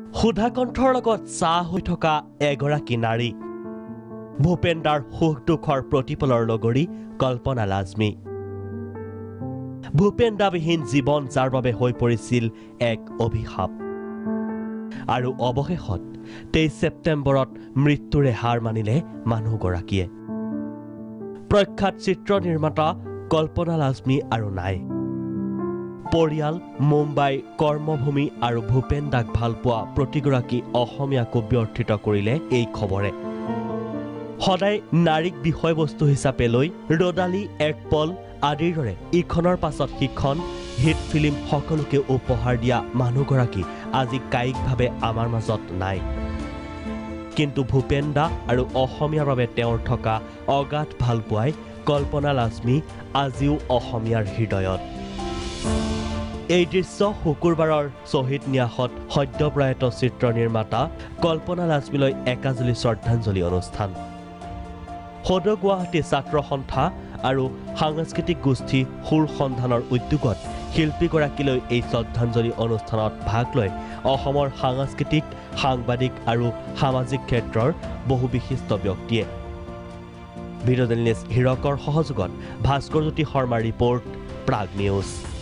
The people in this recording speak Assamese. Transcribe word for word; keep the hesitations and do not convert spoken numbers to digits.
সুধাকণ্ঠৰ লগত চাহ হৈ থকা এগৰাকী নাৰী ভূপেন দাৰ সুখ দুখৰ প্ৰতিপলৰ লগৰী কল্পনা লাজমী ভূপেন দাবিহীন জীৱন যাৰ বাবে হৈ পৰিছিল এক অভিশাপ আৰু অৱশেষত তেইছ ছেপ্টেম্বৰত মৃত্যুৰে হাৰ মানিলে মানুহগৰাকীয়ে প্ৰখ্যাত চিত্ৰ নিৰ্মাতা কল্পনা লাজমী আৰু নাই পৰিয়াল মুম্বাই কৰ্মভূমি আৰু ভূপেন দাক ভালপোৱা প্ৰতিগৰাকী অসমীয়াকো ব্যৰ্থিত কৰিলে এই খবৰে সদায় নাৰীক বিষয়বস্তু হিচাপে লৈ ৰদালি এক পল আদিৰ দৰে ইখনৰ পাছত সিখন হিট ফিল্ম সকলোকে উপহাৰ দিয়া মানুহগৰাকী আজি কায়িকভাৱে আমাৰ মাজত নাই কিন্তু ভূপেন দা আৰু অসমীয়াৰ বাবে তেওঁৰ থকা অগাধ ভালপোৱাই কল্পনা লাজমী আজিও অসমীয়াৰ হৃদয়ত এই দৃশ্য শুকুৰবাৰৰ শ্বহীদ ন্যাসত সদ্যপ্ৰয়াত চিত্ৰ নিৰ্মাতা কল্পনা লাজমীলৈ একাজলি শ্ৰদ্ধাঞ্জলি অনুষ্ঠান সদৌ গুৱাহাটী ছাত্ৰ সন্থা আৰু সাংস্কৃতিক গোষ্ঠী সুৰ সন্ধানৰ উদ্যোগত শিল্পীগৰাকীলৈ এই শ্ৰদ্ধাঞ্জলি অনুষ্ঠানত ভাগ লৈ অসমৰ সাংস্কৃতিক সাংবাদিক আৰু সামাজিক ক্ষেত্ৰৰ বহু বিশিষ্ট ব্যক্তিয়ে ভিডিঅ' জাৰ্নেলিষ্ট হীৰকৰ সহযোগত ভাস্কৰ জ্যোতি শৰ্মাৰ ৰিপৰ্ট প্ৰাগ নিউজ।